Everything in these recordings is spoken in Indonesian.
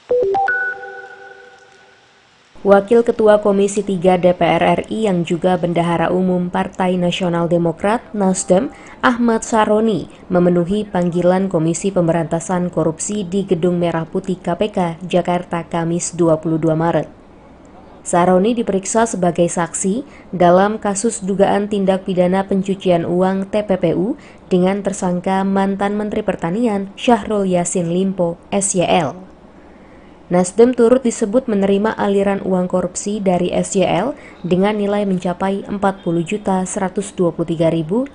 Wakil Ketua Komisi 3 DPR RI yang juga Bendahara Umum Partai Nasional Demokrat Nasdem, Ahmad Saroni, memenuhi panggilan Komisi Pemberantasan Korupsi di Gedung Merah Putih KPK, Jakarta, Kamis 22 Maret. Saroni diperiksa sebagai saksi dalam kasus dugaan tindak pidana pencucian uang TPPU dengan tersangka mantan Menteri Pertanian Syahrul Yassin Limpo, SYL. Nasdem turut disebut menerima aliran uang korupsi dari SYL dengan nilai mencapai Rp40.123.500.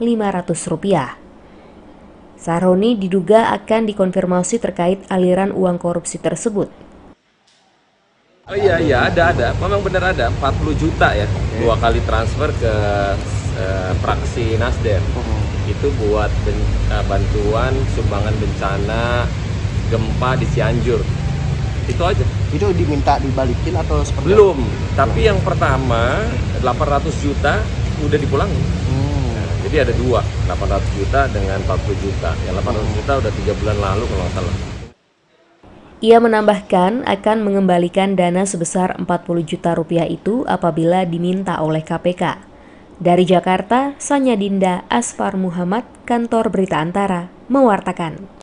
Saroni diduga akan dikonfirmasi terkait aliran uang korupsi tersebut. Oh iya ada. Memang benar ada 40 juta ya, 2 kali transfer ke fraksi Nasdem. Itu buat bantuan sumbangan bencana gempa di Cianjur. Itu aja. Itu diminta dibalikin atau seperti belum apa? Tapi yang pertama 800 juta udah dipulangin. Nah, jadi ada 800 juta dengan 40 juta. Yang 800 juta udah 3 bulan lalu kalau nggak salah. Ia menambahkan akan mengembalikan dana sebesar Rp40 juta itu apabila diminta oleh KPK. Dari Jakarta, Sanya Dinda Asfar Muhammad, Kantor Berita Antara, mewartakan.